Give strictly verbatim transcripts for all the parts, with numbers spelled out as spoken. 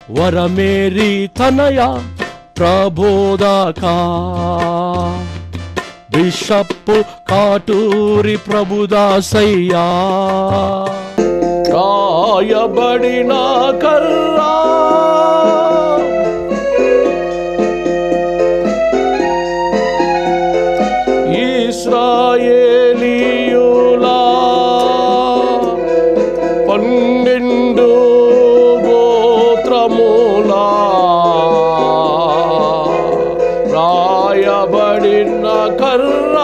వరమేరి తనయ ప్రబోధకా bishop Katuri ప్రభుదాసయ్యా రాయబడిన కర్రా ఇశ్రాయేలీయులా పన్నెండు గోత్రములా రాయబడిన కర్రా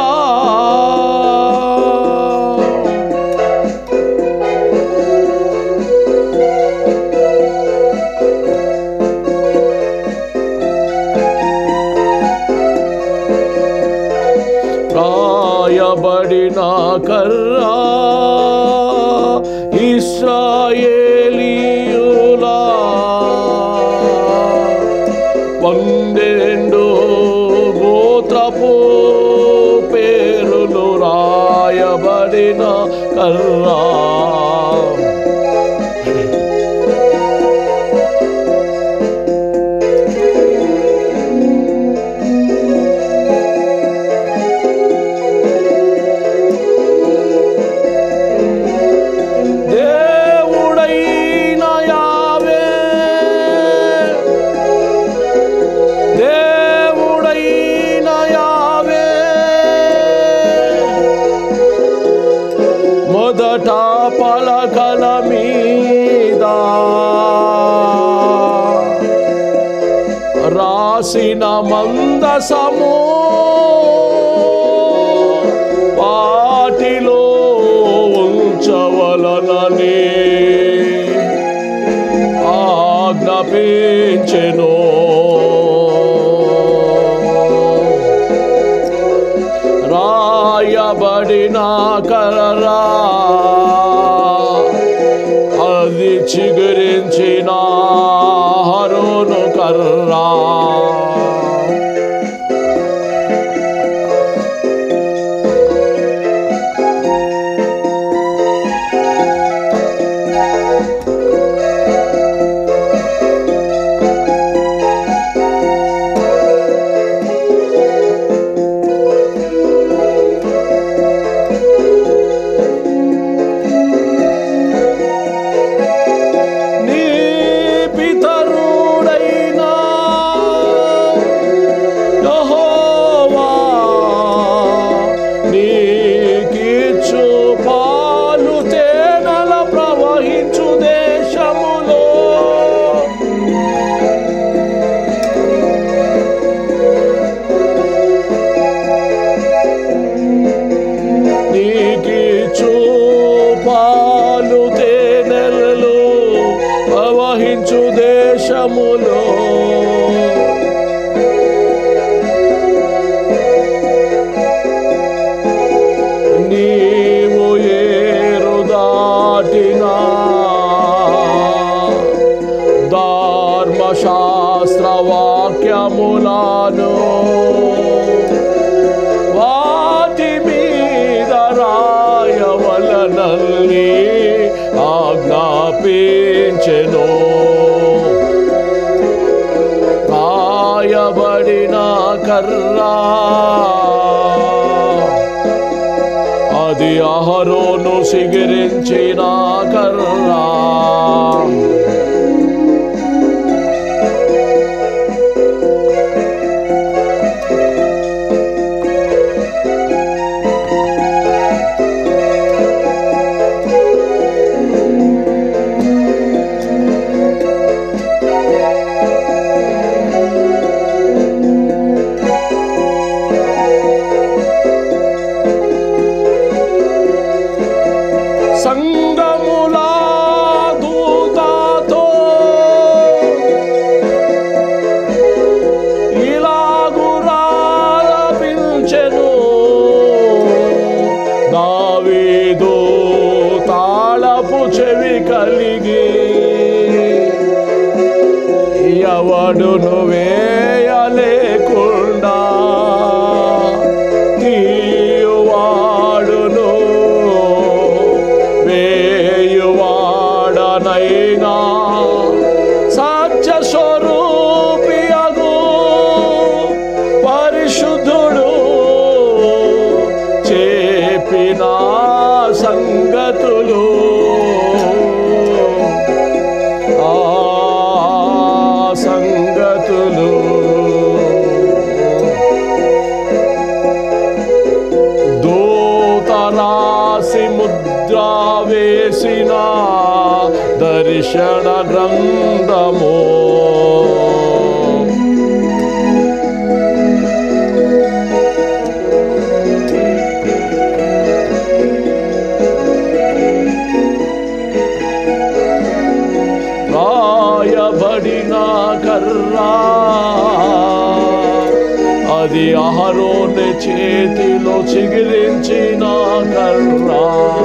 రాయబడిన కర్రా ఇశ్రాయేలీయులా పన్నెండు గోత్రపు పేరులు రాయబడిన కర్రా మొదట పలకల మీద రాసిన మందసము వాటిలో ఉంచవలనని ఆజ్ఞాపించెను. రాయబడిన కర్రా అది చిగురించిన అహరోను కర్రా పాలు తేనెలు ప్రవహించు దేశములో నీవు ఏరు దాటినా ధర్మశాస్త్ర వాక్యములను వాటి మీద రాయవలనని ఆజ్ఞాపించెను. రాయబడిన కర్రా అది అహరోను సిగిరించిన కర్రా సంగములా దూతతో ఇలాగు రాపించెను. దావీదు తాళపు చెవి కలిగి ఎవడును వేయలేకుండా తీయువాడును వేయువాడనైనా సత్య చేయబడిన కర్రా, అది అహరోను చేతిలో చిగిరించిన కర్రా.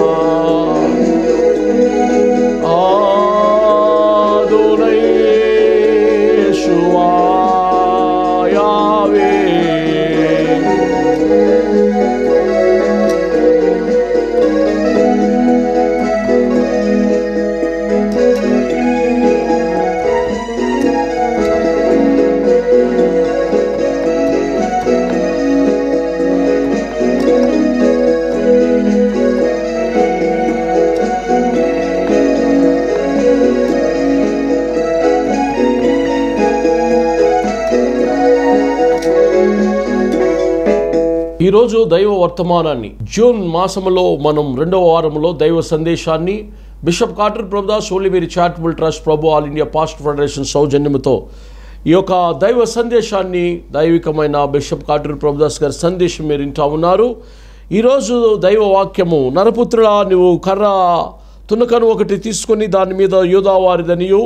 ఈరోజు దైవ వర్తమానాన్ని జూన్ మాసంలో మనం రెండవ వారంలో దైవ సందేశాన్ని బిషప్ కార్టర్ ప్రభుదాస్ హోలీవేరీ charitable trust Prabhu all India pastor federation సౌజన్యంతో ఈ యొక్క దైవ సందేశాన్ని దైవికమైన బిషప్ కార్టర్ ప్రభుదాస్ గారి సందేశం మీరు వింటా ఉన్నారు. ఈరోజు దైవ వాక్యము, నరపుత్రుడా నువ్వు కర్ర తునకను ఒకటి తీసుకొని దాని మీద యూదా వారిదనియు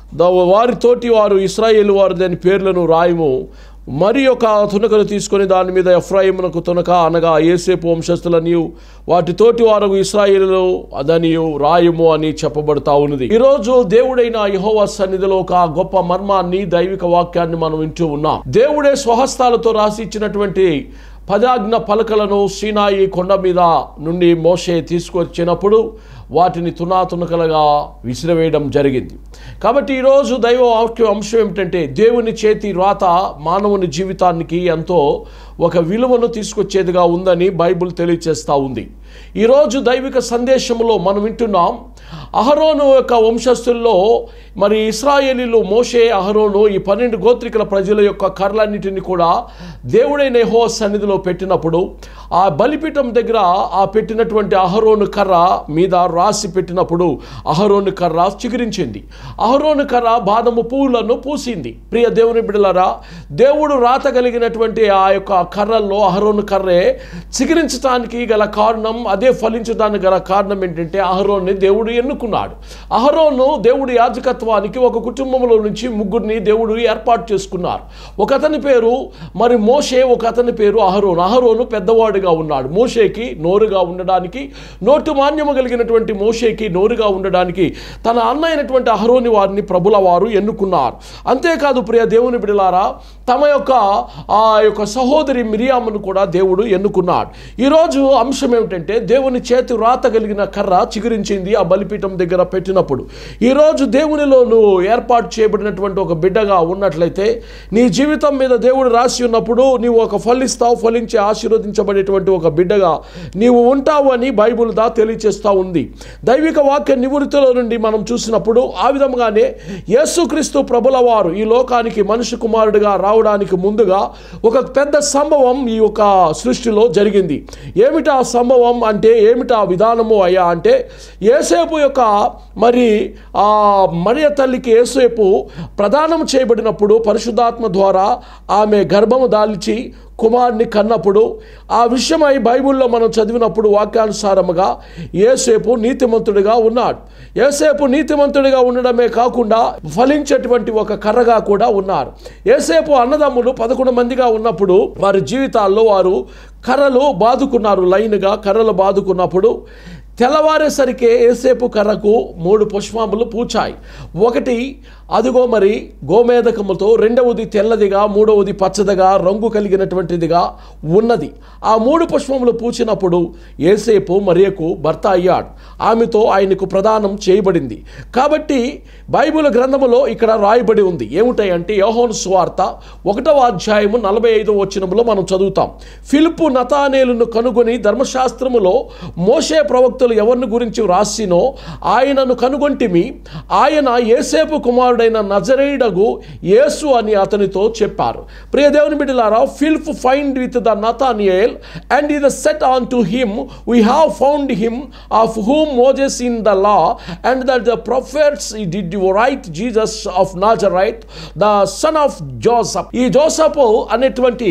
వారితోటి వారు ఇశ్రాయేలు వారిదని పేర్లను రాయము, మరి ఒక తునకను తీసుకొని దాని మీద ఎఫ్రాయిమునకు తునక అనగా యోసేపు వంశస్థులనియు వాటితోటి వారు ఇశ్రాయేలు అదనియు రాయము అని చెప్పబడతా ఉన్నది. ఈరోజు దేవుడైన యెహోవా సన్నిధిలో ఒక గొప్ప మర్మాన్ని, దైవిక వాక్యాన్ని మనం వింటూ ఉన్నాం. దేవుడే స్వహస్తాలతో రాసి ఇచ్చినటువంటి పదాజ్ఞ పలకలను సీనాయి కొండ మీద నుండి మోషే తీసుకొచ్చినప్పుడు వాటిని తునాతునకలుగా విసిరవేయడం జరిగింది. కాబట్టి ఈరోజు దైవ వాక్య అంశం ఏమిటంటే దేవుని చేతి రాత మానవుని జీవితానికి ఎంతో ఒక విలువను తీసుకొచ్చేదిగా ఉందని బైబిల్ తెలియచేస్తూ ఉంది. ఈరోజు దైవిక సందేశంలో మనం వింటున్నాం, అహరోను యొక్క వంశస్థుల్లో మరి ఇశ్రాయేలీలు మోషే అహరోను ఈ పన్నెండు గోత్రికుల ప్రజల యొక్క కర్రలన్నిటిని కూడా దేవుడైన యెహోవా సన్నిధిలో పెట్టినప్పుడు ఆ బలిపీఠం దగ్గర ఆ పెట్టినటువంటి అహరోను కర్ర మీద రాసి పెట్టినప్పుడు అహరోను కర్ర చిగురించింది. అహరోను కర్ర బాదము పువ్వులను పూసింది. ప్రియ దేవుని బిడ్డలారా, దేవుడు రాత కలిగినటువంటి ఆ యొక్క కర్రల్లో అహరోను కర్రే చిగురించడానికి గల కారణం, అదే ఫలించడానికి గల కారణం ఏంటంటే అహరోన్ని దేవుడు ఎన్నుకున్నాడు. అహరోను దేవుడి యాజకత్వానికి ఒక కుటుంబంలో నుంచి ముగ్గురిని దేవుడు ఏర్పాటు చేసుకున్నారు. ఒక అతని పేరు మరి మోషే, ఒక అతని పేరు అహరోను. అహరోను పెద్దవాడుగా ఉన్నాడు. మోషేకి నోరుగా ఉండడానికి, నోటు మాన్యము కలిగినటువంటి మోషేకి నోరుగా ఉండడానికి తన అన్న అయినటువంటి అహరోని వారిని ప్రభుల వారు ఎన్నుకున్నారు. అంతేకాదు ప్రియ దేవుని బిడ్డలారా, తమ యొక్క ఆ యొక్క సహోదరి మిరియామును కూడా దేవుడు ఎన్నుకున్నాడు. ఈరోజు అంశం ఏమిటంటే దేవుని చేతి రాత కలిగిన కర్ర చిగురించింది ఆ బలిపీఠం దగ్గర పెట్టినప్పుడు. ఈరోజు దేవునిలో నువ్వు ఏర్పాటు చేయబడినటువంటి ఒక బిడ్డగా ఉన్నట్లయితే నీ జీవితం మీద దేవుడు రాసి ఉన్నప్పుడు నీవు ఒక ఫలిస్తావు, ఫలించి ఆశీర్వదించబడేటువంటి ఒక బిడ్డగా నీవు ఉంటావు అని బైబిల్ దా తెలియచేస్తూ ఉంది. దైవిక వాక్య నివృత్తిలో నుండి మనం చూసినప్పుడు ఆ విధంగానే యేసుక్రీస్తు ప్రభుల వారు ఈ లోకానికి మనిషి కుమారుడిగా రావడానికి ముందుగా ఒక పెద్ద సంభవం ఈ యొక్క సృష్టిలో జరిగింది. ఏమిటా సంభవం అంటే, ఏమిటా విధానము అయ్యా అంటే, యేసేపు యొక్క మరి ఆ మరియ తల్లికి యేసేపు ప్రదానం చేయబడినప్పుడు పరిశుద్ధాత్మ ద్వారా ఆమె గర్భము దాల్చి కుమారుని కన్నప్పుడు ఆ విషయమై బైబిల్లో మనం చదివినప్పుడు వాక్యానుసారముగా యేసేపు నీతిమంతుడిగా ఉన్నాడు. యేసేపు నీతిమంతుడిగా ఉండడమే కాకుండా ఫలించేటువంటి ఒక కర్రగా కూడా ఉన్నారు. యేసేపు అన్నదమ్ములు పదకొండు మందిగా ఉన్నప్పుడు వారి జీవితాల్లో వారు కర్రలు బాదుకున్నారు. లైన్గా కర్రలు బాదుకున్నప్పుడు తెల్లవారేసరికి యేసేపు కర్రకు మూడు పుష్పములు పూచాయి. ఒకటి అదిగో మరి గోమేధకముతో, రెండవది తెల్లదిగా, మూడవది పచ్చదిగా రంగు కలిగినటువంటిదిగా ఉన్నది. ఆ మూడు పుష్పములు పూచినప్పుడు యేసేపు మరియకు భర్త అయ్యాడు. ఆమెతో ఆయనకు ప్రదానం చేయబడింది. కాబట్టి బైబిల్ గ్రంథములో ఇక్కడ రాయబడి ఉంది. ఏమిటంటే యోహాను సువార్త ఒకటవ అధ్యాయము నలభై ఐదవ వచనములో మనం చదువుతాం. ఫిలిప్పు నతానేలును కనుగొని ధర్మశాస్త్రములో మోషే ప్రవక్తలు ఎవరిని గురించి రాసినో ఆయనను కనుగొంటిమి, ఆయన యేసేపు కుమారుడైన నజరేయుడగు యేసు అని అతనితో చెప్పారు. ప్రియ దేవుని బిడ్డలారా, Philip find with the Nathanael and he said unto him, we have found him of whom Moses in the law and that the prophets did write, Jesus of Nazareth, the son of Joseph. ఈ Joseph అనేటువంటి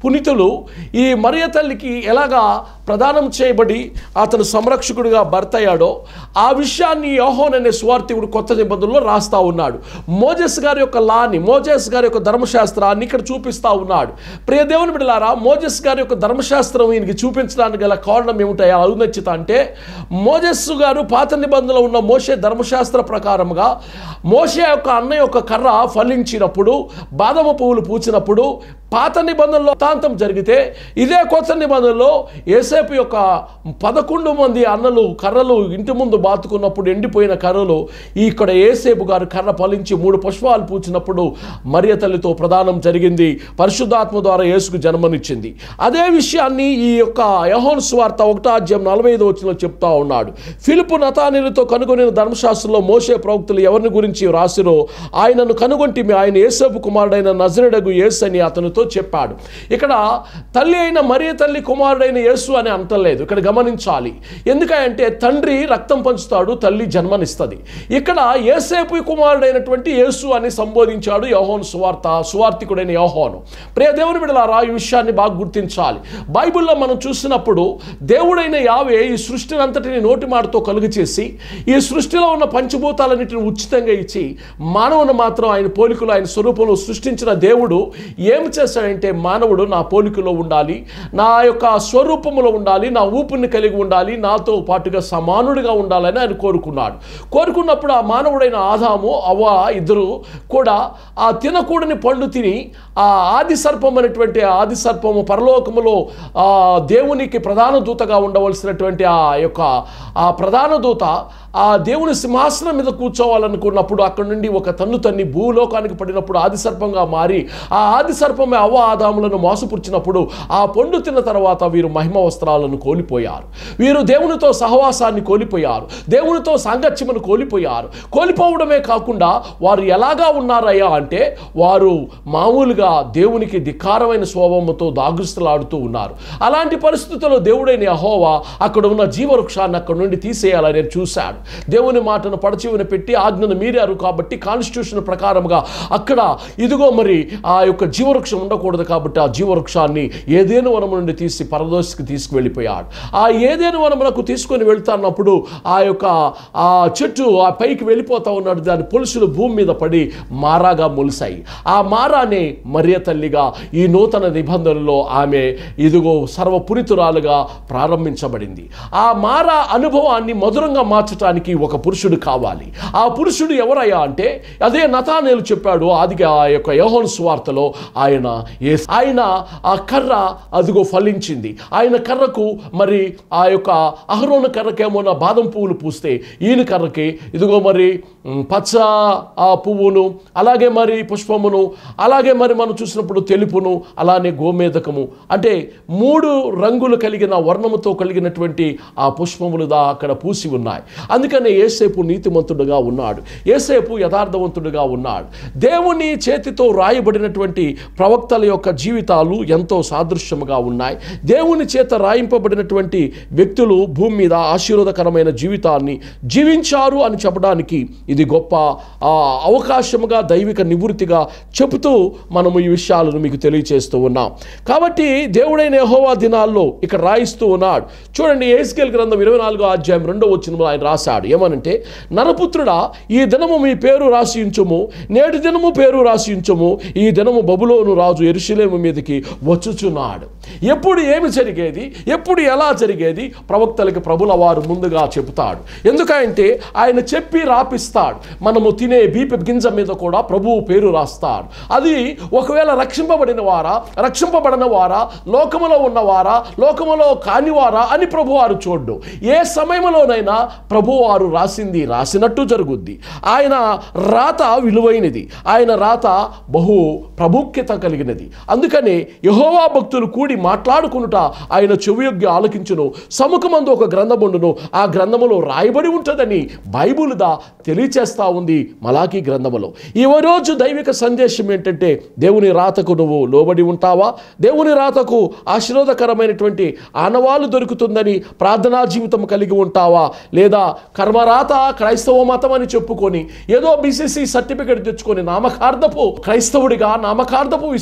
పునీతులు ఈ మరియ తల్లికి ఎలాగా ప్రదానం చేయబడి అతను సంరక్షకుడిగా భర్త అయ్యాడో ఆ విషయాన్ని యోహాను అనే సువార్తికుడు కొత్త నిబంధనలో రాస్తా ఉన్నాడు. మోజెస్ గారి యొక్క లాని, మోజెస్ గారి యొక్క ధర్మశాస్త్రాన్ని ఇక్కడ చూపిస్తా ఉన్నాడు. ప్రియ దేవుని బిడ్డలారా, మోజెస్ గారి యొక్క ధర్మశాస్త్రం ఈయనకి చూపించడానికి గల కారణం ఏమిటాయా ఔన్నత్యత అంటే, మోజెస్ గారు పాత నిబంధనలో ఉన్న మోషే ధర్మశాస్త్ర ప్రకారముగా మోషే యొక్క అన్న యొక్క కర్ర ఫలించినప్పుడు, బాదమ పువ్వులు పూచినప్పుడు పాత నిబంధనలో తాంతం జరిగితే, ఇదే కొత్త నిబంధనలో యేసేపు యొక్క పదకొండు మంది అన్నలు కర్రలు ఇంటి ముందు బాతుకున్నప్పుడు ఎండిపోయిన కర్రలు ఇక్కడ యేసేపు గారు కర్ర ఫలించి మూడు పుష్పాలు పూచినప్పుడు మరియ తల్లితో ప్రదానం జరిగింది. పరిశుద్ధాత్మ ద్వారా యేసుకు జన్మనిచ్చింది. అదే విషయాన్ని ఈ యొక్క యోహాను సువార్త ఒకటో అధ్యాయం నలభై ఐదు వచనంలో చెప్తా ఉన్నాడు. ఫిలిప్పు నతానీయులతో కనుగొనిన ధర్మశాస్త్రంలో మోషే ప్రవక్తలు ఎవరిని గురించి రాసిరో ఆయనను కనుగొంటిమి, ఆయన యేసేపు కుమారుడైన నజరేయుడగు యేసు అని అతనితో చెప్పాడు. ఇక్కడ తల్లి అయిన మరియ తల్లి కుమారుడైన యేసు అని అంటలేదు. ఇక్కడ గమనించాలి. ఎందుకంటే తండ్రి రక్తం పంచుతాడు, తల్లి జన్మనిస్తుంది. ఇక్కడ యేసేపు కుమారుడైనటువంటి యేసు అని సంబోధించాడు యోహాను సువార్త సువార్తికుడైన యోహాను. ప్రియ దేవుని బిడ్డలారా, ఈ విషయాన్ని బాగా గుర్తించాలి. బైబిల్లో మనం చూసినప్పుడు దేవుడైన యావే ఈ సృష్టిని అంతటిని నోటి మాటతో కలుగు చేసి ఈ సృష్టిలో ఉన్న పంచభూతాలన్నిటిని ఉచితంగా ఇచ్చి మానవుని మాత్రం ఆయన పోలికలో ఆయన స్వరూపంలో సృష్టించిన దేవుడు ఏమి చేశాడంటే, మానవుడు నా పోలికలో ఉండాలి, నా యొక్క స్వరూపంలో ఉండాలి, నా ఊపిరిని కలిగి ఉండాలి, నాతో పాటుగా సమానుడిగా ఉండాలని ఆయన కోరుకున్నాడు. కోరుకున్నప్పుడు ఆ మానవుడైన ఆదాము అవ్వ ఇద్దరు కూడా ఆ తినకూడని పండు తిని ఆ ఆది సర్పం అనేటువంటి ఆది సర్పము పరలోకములో ఆ దేవునికి ప్రధాన దూతగా ఉండవలసినటువంటి ఆ యొక్క ఆ ప్రధాన దూత ఆ దేవుని సింహాసనం మీద కూర్చోవాలనుకున్నప్పుడు అక్కడి నుండి ఒక తన్ను తన్ని భూలోకానికి పడినప్పుడు ఆది సర్పంగా మారి ఆ ఆది సర్పమే అవ్వ ఆదాములను మోసపుచ్చినప్పుడు ఆ పండు తిన్న తర్వాత వీరు మహిమ వస్త్రాలను కోల్పోయారు. వీరు దేవునితో సహవాసాన్ని కోల్పోయారు, దేవునితో సాంగత్యమును కోల్పోయారు. కోల్పోవడమే కాకుండా వారు ఎలాగా ఉన్నారయ్యా అంటే, వారు మామూలుగా దేవునికి ధిక్కారమైన స్వభావంతో దాగుస్తులాడుతూ ఉన్నారు. అలాంటి పరిస్థితుల్లో దేవుడైన యెహోవా అక్కడ ఉన్న జీవవృక్షాన్ని అక్కడ నుండి తీసేయాలని చూశాడు. దేవుని మాటను పడచివిన పెట్టి ఆజ్ఞను మీరారు కాబట్టి కాన్స్టిట్యూషన్ ప్రకారంగా అక్కడ ఇదిగో మరి ఆ యొక్క జీవవృక్షం ఉండకూడదు కాబట్టి ఆ జీవవృక్షాన్ని ఏదేను వనము నుండి తీసి పరదోసికి తీసుకువెళ్ళిపోయాడు. ఆ ఏదేను వనమునకు తీసుకొని వెళ్తాన్నప్పుడు ఆ యొక్క ఆ చెట్టు ఆ పైకి వెళ్ళిపోతా ఉన్నాడు. దాని పొలుసులు భూమి మీద పడి మారాగా మొలిసాయి. ఆ మారానే మరియ తల్లిగా ఈ నూతన నిబంధనలో ఆమె ఇదిగో సర్వపురితురాలుగా ప్రారంభించబడింది. ఆ మారా అనుభవాన్ని మధురంగా మార్చడానికి ఒక పురుషుడు కావాలి. ఆ పురుషుడు ఎవరయ్యా అంటే, అదే నతానేలు చెప్పాడు ఆదిగా ఆ యొక్క యోహాను సువార్తలో, ఆయన ఆయన ఆ కర్ర అదిగో ఫలించింది. ఆయన కర్రకు మరి ఆ యొక్క అహరోను కర్రకేమో నా బాదం పువ్వులు పూస్తే ఈయన కర్రకి ఇదిగో మరి పచ్చ ఆ పువ్వును, అలాగే మరి పుష్పమును, అలాగే మరి మనం చూసినప్పుడు తెలుపును, అలానే గోమేదకము, అంటే మూడు రంగులు కలిగిన వర్ణముతో కలిగినటువంటి ఆ పుష్పములు దా అక్కడ పూసి ఉన్నాయి. అందుకనే యేసేపు నీతిమంతుడుగా ఉన్నాడు, యేసేపు యథార్థవంతుడుగా ఉన్నాడు. దేవుని చేతితో రాయబడినటువంటి ప్రవక్తల యొక్క జీవితాలు ఎంతో సాదృశ్యముగా ఉన్నాయి. దేవుని చేత రాయింపబడినటువంటి వ్యక్తులు భూమి మీద ఆశీర్వాదకరమైన జీవితాన్ని జీవించారు అని చెప్పడానికి ఇది గొప్ప అవకాశముగా దైవిక నివృత్తిగా చెబుతూ మనము ఈ విషయాలను మీకు తెలియచేస్తూ ఉన్నాం. కాబట్టి దేవుడైన యెహోవా దినాల్లో ఇక్కడ రాయిస్తూ ఉన్నాడు. చూడండి, యెహెజ్కేలు గ్రంథం ఇరవై నాలుగో అధ్యాయం రెండో వచనంలో ఆయన రాశాడు ఏమనంటే, నరపుత్రుడా ఈ దినము మీ పేరు రాసి ఉంచుము, నేటి దినము పేరు రాసి ఉంచుము, ఈ దినము బబులోను రాజు యెరూషలేము మీదకి వచ్చుచున్నాడు. ఎప్పుడు ఏమి జరిగేది, ఎప్పుడు ఎలా జరిగేది ప్రవక్తలకి ప్రభుల వారు ముందుగా చెబుతాడు. ఎందుకంటే ఆయన చెప్పి రాపిస్తాడు. మనము తినే బీపి గింజ మీద కూడా ప్రభువు పేరు రాస్తాడు. అది ఒకవేళ రక్షింపబడిన వారా, రక్షింపబడిన వారా, లోకములో ఉన్నవారా, లోకములో కానివారా అని ప్రభువారు చూడ్డు. ఏ సమయంలోనైనా ప్రభువారు రాసింది రాసినట్టు జరుగుద్ది. ఆయన రాత విలువైనది, ఆయన రాత బహు ప్రాముఖ్యత కలిగినది. అందుకనే యెహోవా భక్తులు కూడి మాట్లాడుకునుట ఆయన చెవియొగ్గి ఆలకించును, సముఖమందు ఒక గ్రంథముండును, ఆ గ్రంథములో రాయబడి ఉంటుందని బైబిల్ దా తెలియచేస్తా ఉంది మలాకీ గ్రంథములో. ఈ రోజు దైవిక సందేశం ఏంటంటే, దేవుని రాతకు నువ్వు లోబడి ఉంటావా? దేవుని రాతకు ఆశీర్వాదకరమైనటువంటి ఆనవాళ్ళు దొరుకుతుందని ప్రార్థనా జీవితం కలిగి ఉంటావా? లేదా కర్మరాత క్రైస్తవ మతం అని చెప్పుకొని ఏదో బీసీసీ సర్టిఫికెట్ తెచ్చుకొని నామకార్థపు క్రైస్తవుడిగా, నామకార్థపు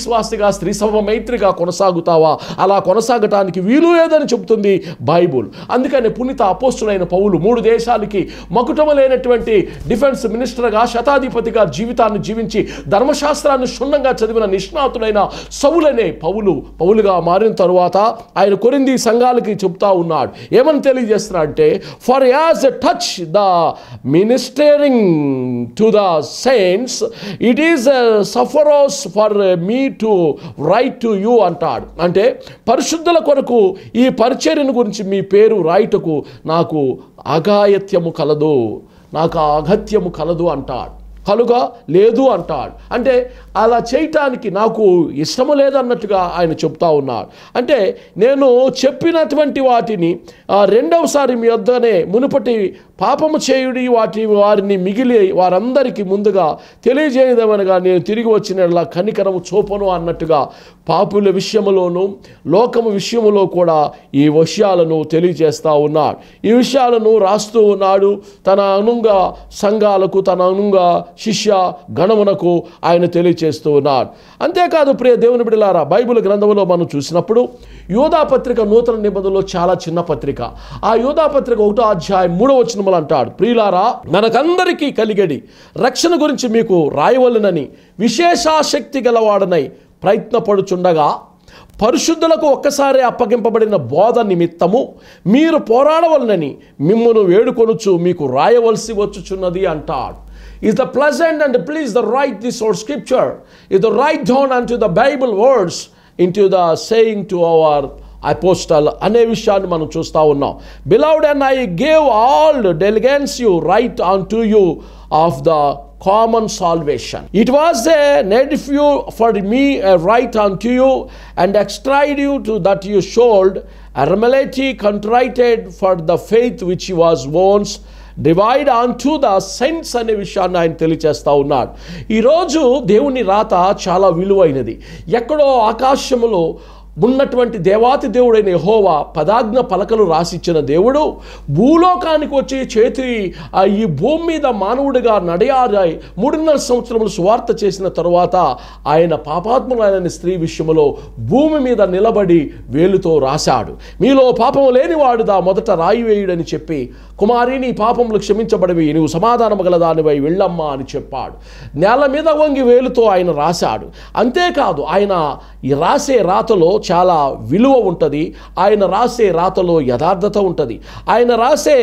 విశ్వాసిగా స్త్రీ సమ మైత్రిగా కొనసాగుతావా? అలా కొనసాగటానికి వీలు లేదని చెబుతుంది బైబుల్. అందుకని పునీత అపోస్తులైన పౌలు మూడు దేశాలకి మకుటము లేనటువంటి డిఫెన్స్ మినిస్టర్గా శతాధిపతిగా జీవితాన్ని జీవించి ధర్మశాస్త్రాన్ని క్షుణ్ణంగా చదివిన నిష్ణాతుడైన సౌలనే పౌలు పౌలుగా మారిన తరువాత ఆయన కొరింథీ సంఘాలకి చెప్తా ఉన్నాడు. ఏమని తెలియజేస్తున్నా అంటే, for as a touch the ministering to the saints it is superfluous for me to write to you అంటాడు. అంటే పరిశుద్ధుల కొరకు ఈ పరిచర్యను గురించి మీ పేరు రాయుటకు నాకు అగాయత్యము కలదు, నాకు అగత్యము కలదు అంటాడు. కలుగా లేదు అంటాడు. అంటే అలా చేయటానికి నాకు ఇష్టము లేదన్నట్టుగా ఆయన చెప్తా ఉన్నాడు. అంటే నేను చెప్పినటువంటి వాటిని రెండవసారి మీ వద్దనే మునుపటి పాపము చేయుడి వాటి వారిని మిగిలి వారందరికీ ముందుగా తెలియజేయదమనగా నేను తిరిగి వచ్చిన కనికరము చూపను అన్నట్టుగా పాపుల విషయములోను లోకము విషయములో కూడా ఈ విషయాలను తెలియజేస్తూ ఉన్నాడు. ఈ విషయాలను రాస్తూ ఉన్నాడు తన అనుంగా సంఘాలకు, తన అనుంగా శిష్య గణమునకు ఆయన తెలియజేస్తూ ఉన్నాడు. అంతేకాదు ప్రియ దేవుని బిడ్డలారా, బైబిల్ గ్రంథంలో మనం చూసినప్పుడు యోధా పత్రిక నూతన నిబంధనలో చాలా చిన్న పత్రిక. ఆ యోధా పత్రిక ఒకటో అధ్యాయం మూడో వచనములు అంటాడు, ప్రియులారా మనకందరికీ కలిగడి రక్షణ గురించి మీకు రాయవలెనని విశేషాశక్తి గలవాడనై ప్రయత్నపడుచుండగా పరిశుద్ధులకు ఒక్కసారి అప్పగింపబడిన బోధ నిమిత్తము మీరు పోరాడవలనని మిమ్మును వేడుకొనుచు మీకు రాయవలసి వచ్చుచున్నది అంటాడు. Is the pleasant and please the write this or scripture is the write down unto the Bible words into the saying to our apostle అనే విషయాన్ని మనం చూస్తూ ఉన్నాం. Beloved, and I gave all diligence you right unto you of the common salvation. It was a nephew for me a right unto you and extract you to that you showed a humility contrite for the faith which was once divide unto the saints అనే విషయాన్ని ఆయన తెలియచేస్తూ ఉన్నాడు. ఈరోజు దేవుని రాత చాలా విలువైనది. ఎక్కడో ఆకాశములో ఉన్నటువంటి దేవాతి దేవుడైన యెహోవా పదాజ్ఞ పలకలు రాసిచ్చిన దేవుడు భూలోకానికి వచ్చి చేతి ఈ భూమి మీద మానవుడిగా నడయారాయి మూడున్నర సంవత్సరములు సువార్త చేసిన తరువాత ఆయన పాపాత్ములైన స్త్రీ విషయంలో భూమి మీద నిలబడి వేలుతో రాశాడు, మీలో పాపము లేనివాడుదా మొదట రాయి వేయుడని చెప్పి, కుమారి నీ పాపములు క్షమించబడివి, నువ్వు సమాధానము గలదానివై వెళ్ళమ్మా అని చెప్పాడు. నేల మీద వంగి వేలుతో ఆయన రాశాడు. అంతేకాదు ఆయన ఈ రాసే రాతలో చాలా విలువ ఉంటుంది. ఆయన రాసే రాతలో యథార్థత ఉంటుంది. ఆయన రాసే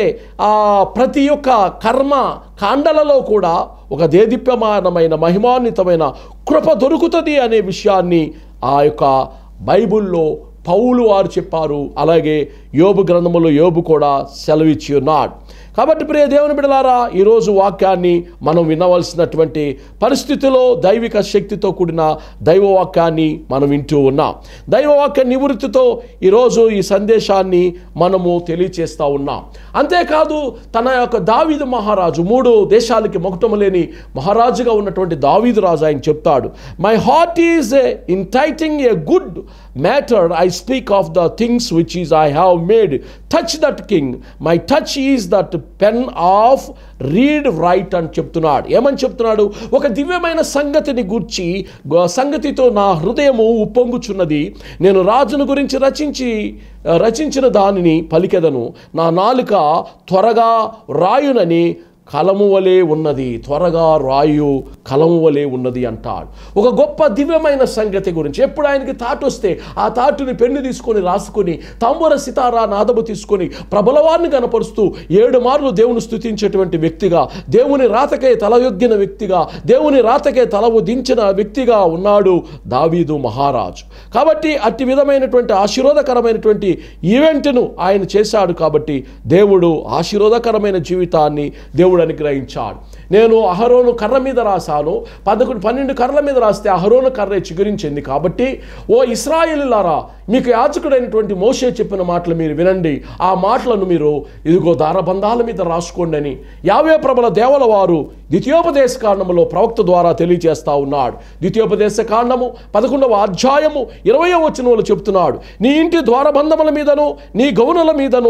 ప్రతి ఒక్క కర్మ కాండలలో కూడా ఒక దేదీప్యమానమైన మహిమాన్వితమైన కృప దొరుకుతుంది అనే విషయాన్ని ఆ యొక్క బైబిల్లో పౌలు వారు చెప్పారు. అలాగే యోబు గ్రంథములో యోబు కూడా సెలవిచ్చి ఉన్నాడు. కాబట్టి ప్రియ దేవుని బిడ్డలారా, ఈరోజు వాక్యాన్ని మనం వినవలసినటువంటి పరిస్థితిలో దైవిక శక్తితో కూడిన దైవవాక్యాన్ని మనం వింటూ ఉన్నాం. దైవవాక్య నివృత్తితో ఈరోజు ఈ సందేశాన్ని మనము తెలియచేస్తూ ఉన్నాం. అంతేకాదు తన యొక్క దావీదు మహారాజు, మూడు దేశాలకి మొకటము లేని మహారాజుగా ఉన్నటువంటి దావీదు రాజు ఆయన చెప్తాడు, my heart is inditing a good matter I speak of the things which is I have made touch that king my touch is that pen of read write అని చెప్తున్నాడు. ఏమని చెప్తున్నాడు? ఒక దివ్యమైన సంగతిని గూర్చి సంగతితో నా హృదయము ఉప్పొంగుచున్నది, నేను రాజును గురించి రచించి రచించిన దానిని పలికెదను, నా నాలుక త్వరగా రాయునని కలము వలె ఉన్నది, త్వరగా రాయు కలము వలె ఉన్నది అంటాడు. ఒక గొప్ప దివ్యమైన సంగతి గురించి ఎప్పుడు ఆయనకి తాటు వస్తే ఆ తాటుని పెన్ను తీసుకొని రాసుకొని తాంబూర సితారా నాదము తీసుకొని ప్రబలవాన్ని కనపరుస్తూ ఏడు మార్లు దేవుని స్తుతించేటువంటి వ్యక్తిగా, దేవుని రాతకే తలయొగ్గిన వ్యక్తిగా, దేవుని రాతకే తల దించిన వ్యక్తిగా ఉన్నాడు దావీదు మహారాజు. కాబట్టి అట్టి విధమైనటువంటి ఆశీర్వాదకరమైనటువంటి ఈవెంట్ను ఆయన చేశాడు. కాబట్టి దేవుడు ఆశీర్వాదకరమైన జీవితాన్ని దేవుడు అనుగ్రహించాడు. నేను అహరోను కర్ర మీద రాశాను, పదకొండు పన్నెండు కర్రల మీద రాస్తే అహరోను కర్రే చిగురించింది. కాబట్టి ఓ ఇశ్రాయేలులారా, మీకు యాజకుడైనటువంటి మోషే చెప్పిన మాటలు మీరు వినండి, ఆ మాటలను మీరు ఇదిగో దారబంధాల మీద రాసుకోండి అని యావే ప్రబల దేవల వారు ద్వితీయోపదేశ కాండములో ప్రవక్త ద్వారా తెలియజేస్తా ఉన్నాడు. ద్వితీయోపదేశ కాండము పదకొండవ అధ్యాయము ఇరవయో వచనంలో చెప్తున్నాడు, నీ ఇంటి ద్వారబంధముల మీదను నీ గౌనుల మీదను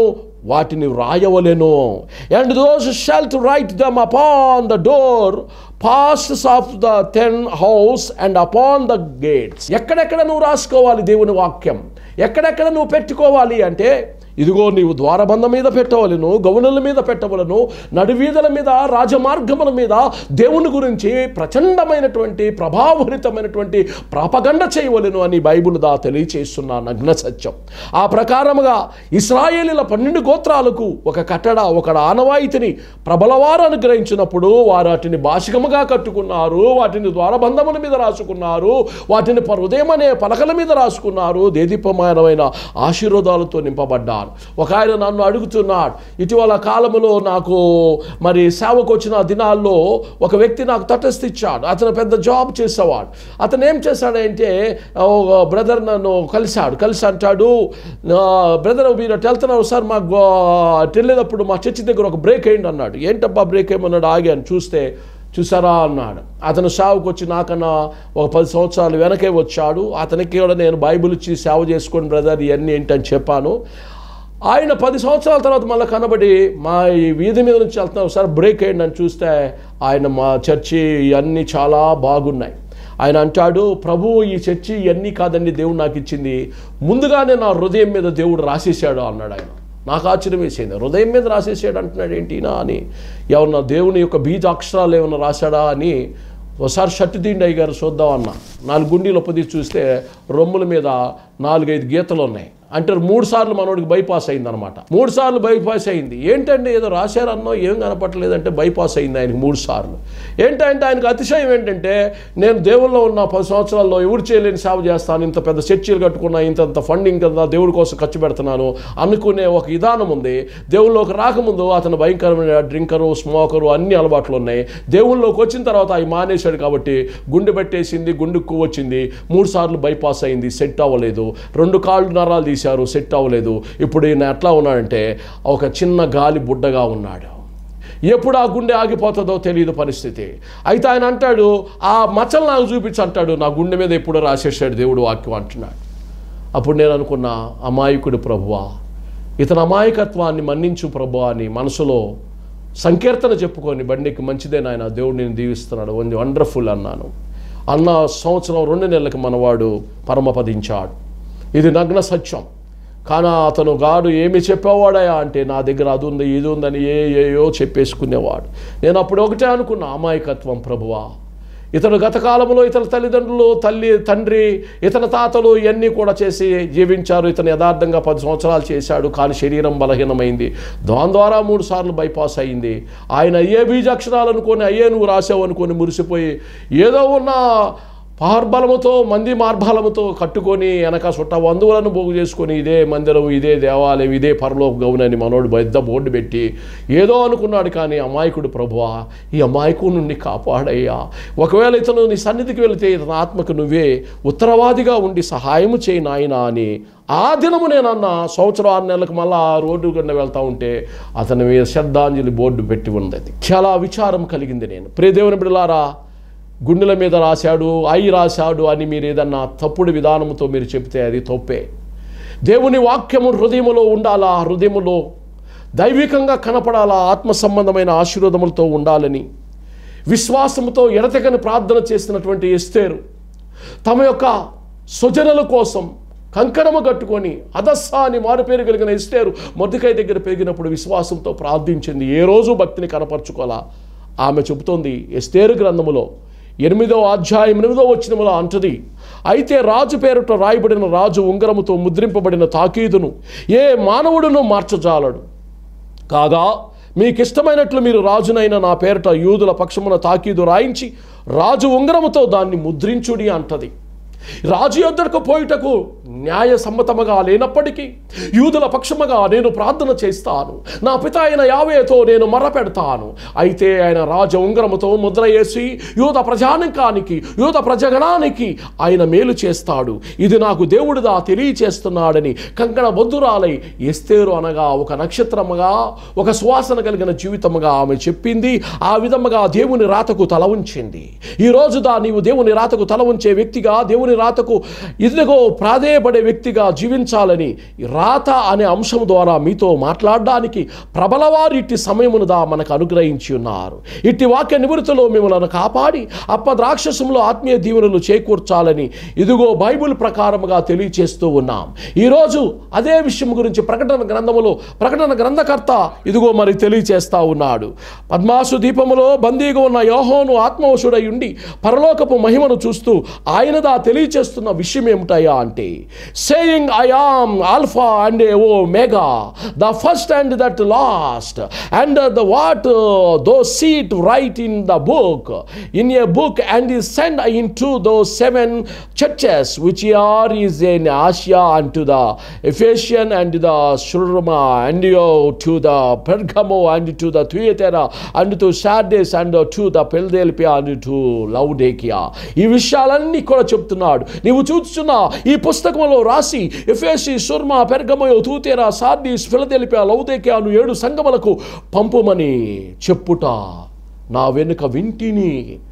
వాటిని వ్రాయవలెను. And those shalt write them upon the door posts of the thine house and upon the gates. ఎక్కడెక్కడ నువ్వు రాసుకోవాలి దేవుని వాక్యం, ఎక్కడెక్కడ నువ్వు పెట్టుకోవాలి అంటే, ఇదిగో నీవు ద్వారబంధం మీద పెట్టవలను, గౌనుల మీద పెట్టవలను, నడివీధుల మీద, రాజమార్గముల మీద దేవుని గురించి ప్రచండమైనటువంటి ప్రభావభరితమైనటువంటి ప్రాపగండ చేయవలను అని బైబిల్ దా తెలియచేస్తున్న నగ్న సత్యం. ఆ ప్రకారముగా ఇశ్రాయేలీల పన్నెండు గోత్రాలకు ఒక కట్టడ, ఒక ఆనవాయితీని ప్రబలవారు అనుగ్రహించినప్పుడు వారు వాటిని భాషికముగా కట్టుకున్నారు, వాటిని ద్వారబంధముల మీద రాసుకున్నారు, వాటిని హృదయం అనే పలకల మీద రాసుకున్నారు, దేదీప్యమానమైన ఆశీర్వాదాలతో నింపబడ్డారు. ఒక ఆయన నన్ను అడుగుతున్నాడు, ఇటీవల కాలంలో నాకు మరి సేవకు వచ్చిన దినాల్లో ఒక వ్యక్తి నాకు తటస్థిచ్చాడు. అతను పెద్ద జాబ్ చేసేవాడు. అతను ఏం చేశాడంటే, బ్రదర్ నన్ను కలిశాడు. కలిసి అంటాడు, బ్రదర్ మీరు అటు వెళ్తున్నారు సార్, మాకు అటు వెళ్ళేటప్పుడు మా చర్చి దగ్గర ఒక బ్రేక్ అయ్యింది అన్నాడు. ఏంటబ్బా బ్రేక్ అయ్యమన్నాడు. ఆగాను, చూస్తే చూసారా అన్నాడు. అతను సేవకు వచ్చి నాకన్నా ఒక పది సంవత్సరాలు వెనకే వచ్చాడు. అతనికి కూడా నేను బైబిల్ ఇచ్చి సేవ చేసుకొని బ్రదర్ ఇవన్నీ ఏంటని చెప్పాను. ఆయన పది సంవత్సరాల తర్వాత మళ్ళీ కనబడి మా ఈ వీధి మీద నుంచి వెళ్తున్నాం సార్, బ్రేక్ అయ్యింది అని చూస్తే ఆయన మా చర్చి ఇవన్నీ చాలా బాగున్నాయి. ఆయన అంటాడు, ప్రభు ఈ చర్చి ఇవన్నీ కాదండి దేవుడు నాకు ఇచ్చింది, ముందుగానే నా హృదయం మీద దేవుడు రాసేసాడు అన్నాడు ఆయన. నాకు ఆశ్చర్యం వేసింది, హృదయం మీద రాసేసాడు అంటున్నాడు ఏంటినా అని. ఏమన్నా దేవుని యొక్క బీజ అక్షరాలు ఏమన్నా రాశాడా అని ఒకసారి షర్టు తీండి అయ్య గారు చూద్దాం అన్న. నాలుగు గుండీలు ఒప్పది చూస్తే రొమ్ముల మీద నాలుగైదు గీతలు ఉన్నాయి. అంటే మూడు సార్లు మనోడికి బైపాస్ అయింది అనమాట. మూడు సార్లు బైపాస్ అయింది. ఏంటంటే ఏదో రాశారన్నో ఏం కనపట్టలేదంటే బైపాస్ అయింది ఆయనకి మూడు సార్లు. ఏంటంటే ఆయనకు అతిశయం ఏంటంటే, నేను దేవుల్లో ఉన్న పది సంవత్సరాల్లో ఎవరు చేయలేని సేవ చేస్తాను, ఇంత పెద్ద చర్చీలు కట్టుకున్నా, ఇంత ఫండింగ్ కదా దేవుడి కోసం ఖర్చు పెడుతున్నాను అనుకునే ఒక విధానం ఉంది. దేవుళ్ళలోకి రాకముందు అతను భయంకరమైన డ్రింకరు, స్మోకరు అన్ని అలవాట్లు ఉన్నాయి. దేవుళ్ళలోకి వచ్చిన తర్వాత అవి మానేశాడు కాబట్టి గుండె పెట్టేసింది, గుండెకు వచ్చింది, మూడు సార్లు బైపాస్ అయింది, సెట్ అవ్వలేదు. రెండు కాళ్ళు నరాలు తీసి సెట్ అవ్వలేదు. ఇప్పుడు ఈయన ఎట్లా ఉన్నాడంటే ఒక చిన్న గాలి బుడ్డగా ఉన్నాడు. ఎప్పుడు ఆ గుండె ఆగిపోతుందో తెలియదు పరిస్థితి. అయితే ఆయన అంటాడు, ఆ మచ్చలు నాకు చూపించి అంటాడు, నా గుండె మీద ఎప్పుడు రాసేసాడు దేవుడు వాక్యం అంటున్నాడు. అప్పుడు నేను అనుకున్నా, అమాయకుడు ప్రభువా, ఇతని అమాయకత్వాన్ని మన్నించు ప్రభువా అని మనసులో సంకీర్తన చెప్పుకొని బండికి మంచిదే నాయన దేవుడు నేను దీవిస్తున్నాడు, వండర్ఫుల్ అన్నాను. అన్న సంవత్సరం రెండు నెలలకు మనవాడు పరమపదించాడు. ఇది నగ్న సత్యం. కానీ అతను గాడు ఏమి చెప్పేవాడయా అంటే, నా దగ్గర అది ఉంది ఇది ఉందని ఏ ఏయో చెప్పేసుకునేవాడు. నేను అప్పుడు ఒకటే అనుకున్నా, అమాయకత్వం ప్రభువా. ఇతను గత కాలంలో ఇతని తల్లిదండ్రులు, తల్లి తండ్రి, ఇతని తాతలు ఇవన్నీ కూడా చేసి జీవించారు. ఇతను యథార్థంగా పది సంవత్సరాలు చేశాడు, కానీ శరీరం బలహీనమైంది. దాని ద్వారా మూడు సార్లు బైపాస్ అయింది. ఆయన అయ్యే బీజాక్షరాలు అనుకొని, అయ్యే నువ్వు రాసావు అనుకొని మురిసిపోయి ఏదో ఉన్న పార్బలముతో మంది మార్బలముతో కట్టుకొని వెనక చుట్ట బంధువులను పోగు చేసుకొని ఇదే మందిరం, ఇదే దేవాలయం, ఇదే పరలోక గౌనని మనోడు పెద్ద బోర్డు పెట్టి ఏదో అనుకున్నాడు. కానీ అమాయకుడు ప్రభువా, ఈ అమాయకుడు నుండి కాపాడయ్యా. ఒకవేళ ఇతను నీ సన్నిధికి వెళితే ఇతని ఆత్మకు నువ్వే ఉత్తరవాదిగా ఉండి సహాయము చేయి నాయనా అని ఆ దినము నేనన్న సంవత్సరం ఆరు నెలలకు మళ్ళీ ఆ రోడ్డు కింద వెళ్తూ ఉంటే అతని మీద శ్రద్ధాంజలి బోర్డు పెట్టి ఉన్నది. చాలా విచారం కలిగింది. నేను ప్రియ దేవుని బిడ్డలారా, గుండెల మీద రాశాడు, ఐ రాశాడు అని మీరు ఏదన్నా తప్పుడు విధానంతో మీరు చెప్తే అది తప్పే. దేవుని వాక్యము హృదయములో ఉండాలా, హృదయములో దైవికంగా కనపడాలా, ఆత్మ సంబంధమైన ఆశీర్వాదములతో ఉండాలని విశ్వాసముతో ఎడతెగని ప్రార్థన చేసినటువంటి ఎస్తేరు తమ యొక్క స్వజనుల కోసం కంకణము కట్టుకొని అదస్సా అని మారుపేరు కలిగిన ఎస్తేరు మొర్దెకై దగ్గర పెరిగినప్పుడు విశ్వాసంతో ప్రార్థించింది. ఏ రోజు భక్తిని కనపరుచుకోవాలా. ఆమె చెబుతోంది ఎస్తేరు గ్రంథములో ఎనిమిదవ అధ్యాయం ఎనిమిదవ వచనములో అంటది, అయితే రాజు పేరుట రాయబడిన రాజు ఉంగరముతో ముద్రింపబడిన తాకీదును ఏ మానవుడును మార్చజాలడు. కాగా మీకు ఇష్టమైనట్లు మీరు రాజునైన నా పేరుట యూదుల పక్షమున తాకీదు రాయించి రాజు ఉంగరముతో దాన్ని ముద్రించుడి అంటది. రాజు యొద్దకు పోయుటకు న్యాయ సమ్మతముగా లేనప్పటికీ యూదుల పక్షముగా నేను ప్రార్థన చేస్తాను, నా పిత అయిన యావేతో నేను మర్రపెడతాను. అయితే ఆయన రాజ ఉంగరముతో ముద్ర వేసి యూద ప్రజానికానికి, యూద ప్రజగణానికి ఆయన మేలు చేస్తాడు. ఇది నాకు దేవుడిదా తెలియచేస్తున్నాడని కంకణ బొద్దురాలై ఎస్తేరు అనగా ఒక నక్షత్రముగా, ఒక సువాసన కలిగిన జీవితముగా ఆమె చెప్పింది. ఆ విధముగా దేవుని రాతకు తల ఉంచింది. ఈరోజు దా నీవు దేవుని రాతకు తల ఉంచే వ్యక్తిగా, దేవుని దేవుని రాతకు ఇదిగో ప్రాధేయపడే వ్యక్తిగా జీవించాలని రాత అనే అంశం ద్వారా మీతో మాట్లాడడానికి ప్రబలవారు ఇట్టి సమయమునుదా మనకు అనుగ్రహించి ఉన్నారు. ఇట్టి వాక్య నివృత్తిలో మిమ్మల్ని కాపాడి అప్పద్రాక్షసంలో ఆత్మీయ దీవెనలు చేకూర్చాలని ఇదిగో బైబిల్ ప్రకారముగా తెలియచేస్తూ ఉన్నాం. ఈరోజు అదే విషయం గురించి ప్రకటన గ్రంథములో ప్రకటన గ్రంథకర్త ఇదిగో మరి తెలియచేస్తా ఉన్నాడు. పద్మాసు దీపములో బందీగా ఉన్న యోహోను ఆత్మవశుడై ఉండి పరలోకపు మహిమను చూస్తూ ఆయనదా తెలియచేస్తున్న విషయం ఏమిటయా అంటే, saying I am alpha and omega, the first and that last, and the what thou seest write in the book in a book and is sent into those seven churches which are is in Asia and to the Ephesian and the Smyrna and to the Pergamo and to the Thyatira and to Sardis and to the Philadelphia and to Laodicea. ఈ విషయాలన్నీ కూడా చెప్తున్నాడు. నీవు చూస్తున్న ఈ పుస్తకంలో రాసి ఎఫెసు, స్ముర్న, పెర్గమో, థుతైరా, సార్డిస్, ఫిలదెల్ఫియా, లౌదీకియా అను ఏడు సంఘములకు పంపుమని చెప్పుట నా వెనుక వింటిని.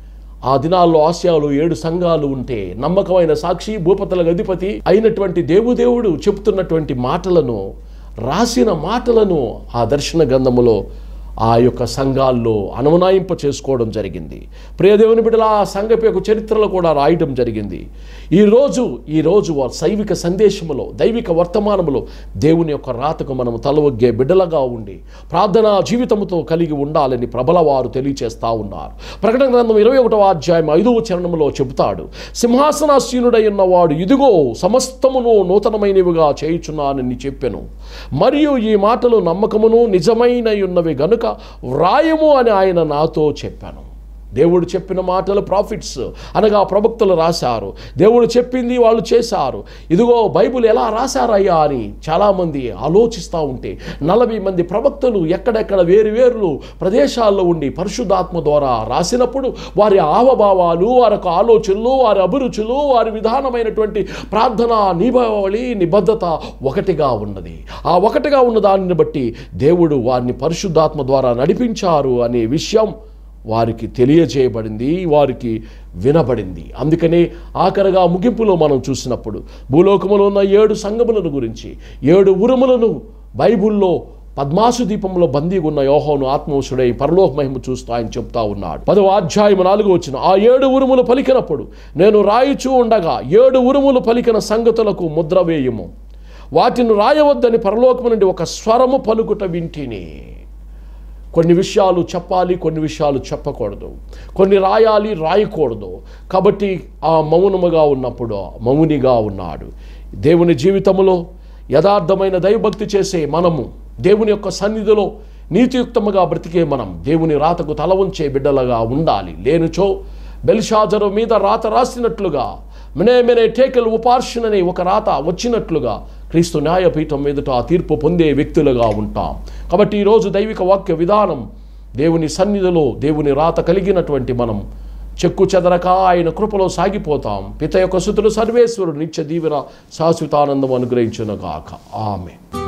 ఆ దినాల్లో ఆసియాలో ఏడు సంఘాలు ఉంటే నమ్మకమైన సాక్షి భూపతులకు అధిపతి అయినటువంటి దేవుదేవుడు చెప్తున్నటువంటి మాటలను, రాసిన మాటలను ఆ దర్శన గ్రంథములో ఆ యొక్క సంఘాల్లో అనుమనాయింప చేసుకోవడం జరిగింది. ప్రియదేవుని బిడ్డల ఆ సంఘపు యొక్క చరిత్రలో కూడా రాయడం జరిగింది. ఈరోజు ఈరోజు శైవిక సందేశములో, దైవిక వర్తమానములో దేవుని యొక్క రాతకు మనము తలవొగ్గే బిడ్డలుగా ఉండి ప్రార్థనా జీవితంతో కలిగి ఉండాలని ప్రబలవారు తెలియచేస్తూ ఉన్నారు. ప్రకటన గ్రంథం ఇరవై ఒకటవ అధ్యాయం ఐదవ చరణంలో చెబుతాడు, సింహాసనాసీనుడై ఉన్నవాడు ఇదిగో సమస్తమును నూతనమైనవిగా చేయుచున్నానని చెప్పెను, మరియు ఈ మాటలు నమ్మకమును నిజమైన ఉన్నవి గనుక వ్రాయము అని ఆయన నాతో చెప్పాను. దేవుడు చెప్పిన మాటలు ప్రాఫిట్స్ అనగా ప్రవక్తలు రాశారు. దేవుడు చెప్పింది వాళ్ళు చేశారు. ఇదిగో బైబిల్ ఎలా రాశారయ్యా అని చాలామంది ఆలోచిస్తూ ఉంటే నలభై మంది ప్రవక్తలు ఎక్కడెక్కడ వేరు వేరు ప్రదేశాల్లో ఉండి పరిశుద్ధాత్మ ద్వారా రాసినప్పుడు వారి హావభావాలు, వారి ఆలోచనలు, వారి అభిరుచులు, వారి విధానమైనటువంటి ప్రార్థన నిబవళి నిబద్ధత ఒకటిగా ఉన్నది. ఆ ఒకటిగా ఉన్న దానిని బట్టి దేవుడు వారిని పరిశుద్ధాత్మ ద్వారా నడిపించారు అనే విషయం వారికి తెలియజేయబడింది, వారికి వినబడింది. అందుకనే ఆఖరిగా ముగింపులో మనం చూసినప్పుడు భూలోకములో ఉన్న ఏడు సంఘములను గురించి, ఏడు ఉరుములను బైబిల్లో పద్మాసు దీపంలో బందీగా ఉన్న యోహోను ఆత్మవశుడై పరలోక మహిమ చూస్తూ ఆయన చెప్తా ఉన్నాడు. పదవ అధ్యాయం నాలుగో వచనం, ఆ ఏడు ఉరుములు పలికినప్పుడు నేను రాయిచూ ఉండగా ఏడు ఉరుములు పలికిన సంగతులకు ముద్ర వేయుము, వాటిని రాయవద్దని పరలోకము నుండి ఒక స్వరము పలుకుట వింటిని. కొన్ని విషయాలు చెప్పాలి, కొన్ని విషయాలు చెప్పకూడదు, కొన్ని రాయాలి, రాయకూడదు. కాబట్టి ఆ మౌనముగా ఉన్నప్పుడు మౌనిగా ఉన్నాడు. దేవుని జీవితంలో యథార్థమైన దైవభక్తి చేసే మనము, దేవుని యొక్క సన్నిధిలో నీతియుక్తముగా బ్రతికే మనం దేవుని రాతకు తల ఉంచే బిడ్డలుగా ఉండాలి. లేనిచో బెల్షాజరు మీద రాత రాసినట్లుగా మెనే మెనే టేకెల్ ఉపార్షన్ అనే ఒక రాత వచ్చినట్లుగా క్రీస్తు న్యాయపీఠం మీదట ఆ తీర్పు పొందే వ్యక్తులుగా ఉంటాం. కాబట్టి ఈరోజు దైవిక వాక్య విధానం దేవుని సన్నిధిలో దేవుని రాత కలిగినటువంటి మనం చెక్కు చెదరక ఆయన కృపలో సాగిపోతాం. పిత యొక్క సుతులు సర్వేశ్వరుడు నిత్య దీవెన శాశ్వతానందం అనుగ్రహించునుగాక. ఆమేన్.